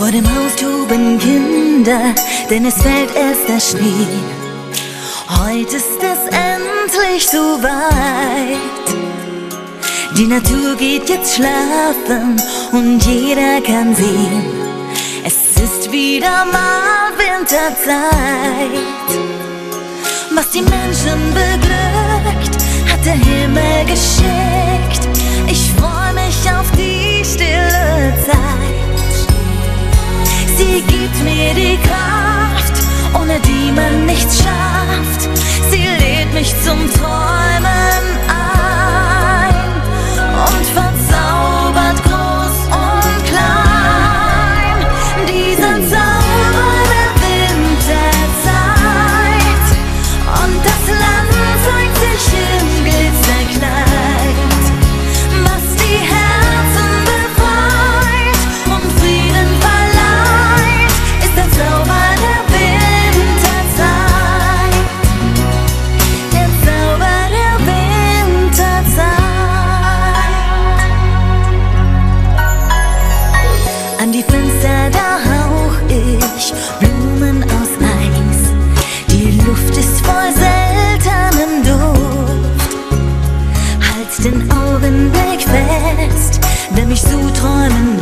Vor dem Haus toben Kinder, denn es fällt erst der Schnee. Heute ist es endlich so weit. Die Natur geht jetzt schlafen und jeder kann sehen, es ist wieder mal Winterzeit. Was die Menschen beglückt, hat der Himmel geschickt. Ich freu mich auf die stille Zeit. Sie gibt mir die Kraft, ohne die man nichts schafft. Sie lädt mich zum Träumen ein und verzaubert groß und klein. Dieser Zauber der Winterzeit, und das Land zeigt sich im Glitzerkleid. Was die Herzen befreit und Frieden verleiht, ist der Zauber der Winterzeit. Der Zauber der Winterzeit. An die Fenster, da hauch ich Blumen aus Eis. Die Luft ist voll seltenem Duft. Halt den Augenblick fest, der mich so träumen